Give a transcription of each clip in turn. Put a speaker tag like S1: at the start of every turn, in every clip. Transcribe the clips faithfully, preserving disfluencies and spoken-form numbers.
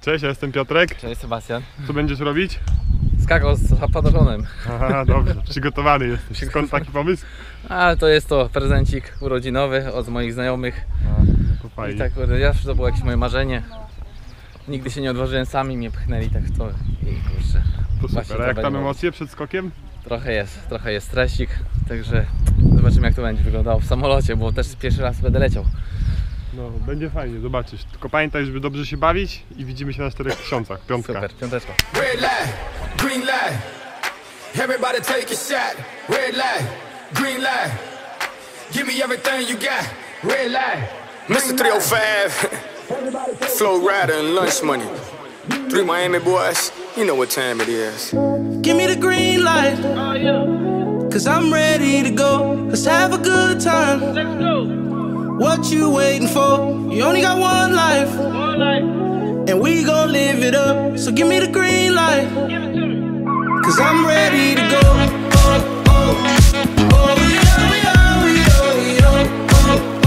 S1: Cześć, ja jestem Piotrek.
S2: Cześć, Sebastian.
S1: Co będziesz robić?
S2: Skakał z padożonem.
S1: Aha, dobrze, przygotowany jesteś. Skąd taki pomysł?
S2: A to jest to prezencik urodzinowy od moich znajomych.
S1: A, to fajnie.
S2: I tak, zawsze to było jakieś moje marzenie. Nigdy się nie odważyłem, sami mnie pchnęli tak w to i kurczę.
S1: To super, a jak tam emocje przed skokiem?
S2: Trochę jest, trochę jest stresik, także zobaczymy jak to będzie wyglądało w samolocie, bo też pierwszy raz będę leciał.
S1: No, będzie fajnie, zobaczysz. Tylko pamiętaj, żeby dobrze się bawić i widzimy się na czterech tysiącach. Piątka.
S2: Super, piąteczka.
S3: Red light, green light. Everybody take a shot. Red light, green light. Give me everything you got. Red light. Mister three oh five, Flow Rider and Lunch Money. Three Miami boys, you know what time it is.
S4: Give me the green light. Oh, yeah. Cause I'm ready to go. Let's have a good time. Let's go. What you waiting for? You only got one life. One life. And we gon' live it up. So give me the green light. Give it to me. Cause I'm ready to go. Oh, oh, oh, yeah, yeah, yeah, yeah, oh,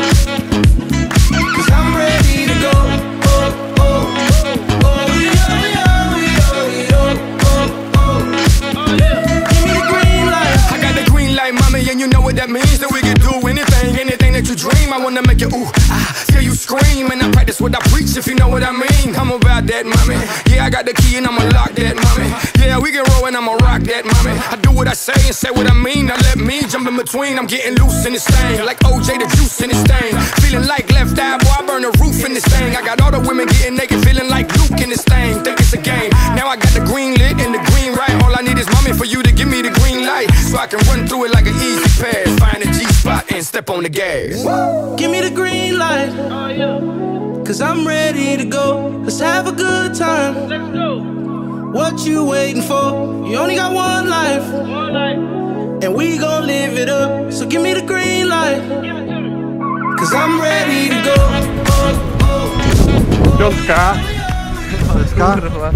S4: oh. Cause I'm ready to go. Oh, oh, oh, yeah, yeah, yeah, yeah, oh, oh. Oh, yeah. Give me the green light.
S3: I got the green light, mommy, and you know what that means. That we can do anything, anything that you dream. I wanna make you ooh, ah, hear you scream. And I practice what I preach, if you know what I mean. I'm about that, mommy. Yeah, I got the key and I'ma lock that, mommy. Yeah, we can roll and I'ma rock that, mommy. I do what I say and say what I mean. Now let me jump in between. I'm getting loose in this thing, like O J the juice in this thing. Feeling like left eye, boy, I burn the roof in this thing. I got all the women getting naked, feeling like Luke in this thing. Think it's a game. Now I got the green lit and the green right. All I need is mommy for you to give me the green light, so I can run through it like an easy pass. Find a G spot and step on the gas.
S4: Give me the green light. Oh, yeah. Cause I'm ready to go. Let's have a good time. Let's go. What you waiting for? You only got one life. One life. And we gon' live it up. So give me the green light. Give it to me. Cause I'm ready to go. Oh, oh, oh.
S1: Piątka. Piątka.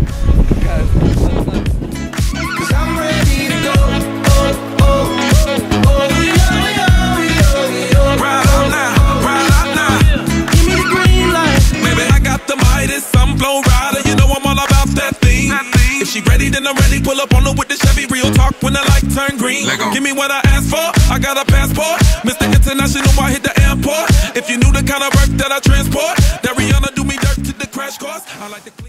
S4: Cause I'm ready to go. Oh, oh, oh, yeah, yeah, yeah, yeah.
S5: Ride out now, ride out now.
S4: Give me the green light.
S5: Baby, I got the Midas, I'm Flow Rider. You know I'm all about that thing. If she ready, then I'm ready. Pull up on her with the Chevy. Real talk when the light turn green. Give me what I asked for. I got a passport. Mister International, I hit the airport. If you knew the kind of work that I transport, that Rihanna do me dirt to the crash course. I like the